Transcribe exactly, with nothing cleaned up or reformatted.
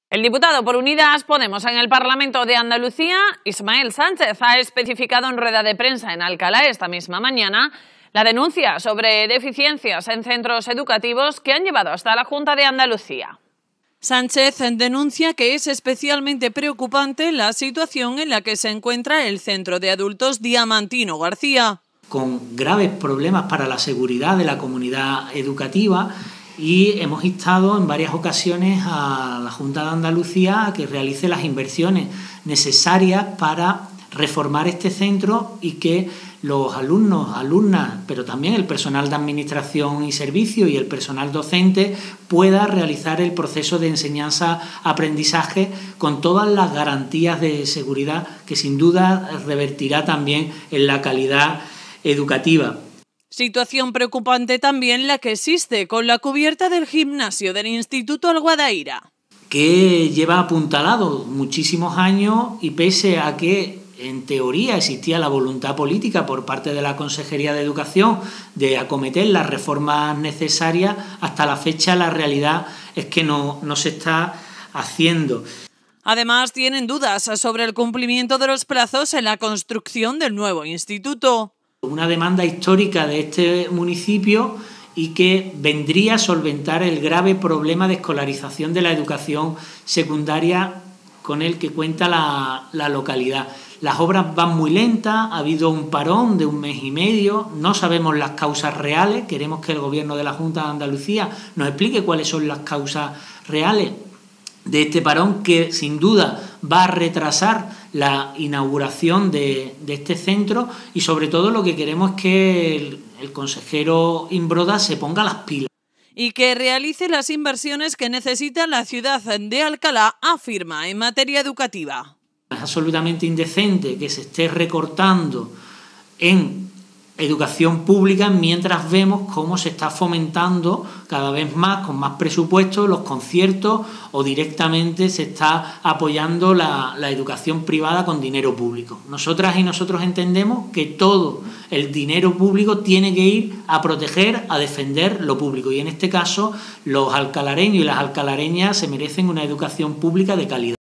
El diputado por Unidas Podemos en el Parlamento de Andalucía, Ismael Sánchez, ha especificado en rueda de prensa en Alcalá esta misma mañana la denuncia sobre deficiencias en centros educativos que han llevado hasta la Junta de Andalucía. Sánchez denuncia que es especialmente preocupante la situación en la que se encuentra el centro de adultos Diamantino García, con graves problemas para la seguridad de la comunidad educativa, y hemos instado en varias ocasiones a la Junta de Andalucía a que realice las inversiones necesarias para reformar este centro y que los alumnos, alumnas, pero también el personal de administración y servicio y el personal docente pueda realizar el proceso de enseñanza-aprendizaje con todas las garantías de seguridad que sin duda revertirá también en la calidad educativa. Situación preocupante también la que existe con la cubierta del gimnasio del Instituto Alguadaíra, que lleva apuntalado muchísimos años y pese a que en teoría existía la voluntad política por parte de la Consejería de Educación de acometer las reformas necesarias, hasta la fecha la realidad es que no, no se está haciendo. Además, tienen dudas sobre el cumplimiento de los plazos en la construcción del nuevo instituto. Una demanda histórica de este municipio y que vendría a solventar el grave problema de escolarización de la educación secundaria con el que cuenta la, la localidad. Las obras van muy lentas, ha habido un parón de un mes y medio, no sabemos las causas reales, queremos que el Gobierno de la Junta de Andalucía nos explique cuáles son las causas reales de este parón, que sin duda va a retrasar la inauguración de, de este centro, y sobre todo lo que queremos es que el, el consejero Imbroda se ponga las pilas y que realice las inversiones que necesita la ciudad de Alcalá, afirma, en materia educativa. Es absolutamente indecente que se esté recortando en educación pública mientras vemos cómo se está fomentando cada vez más, con más presupuesto, los conciertos, o directamente se está apoyando la, la educación privada con dinero público. Nosotras y nosotros entendemos que todo el dinero público tiene que ir a proteger, a defender lo público, y en este caso los alcalareños y las alcalareñas se merecen una educación pública de calidad.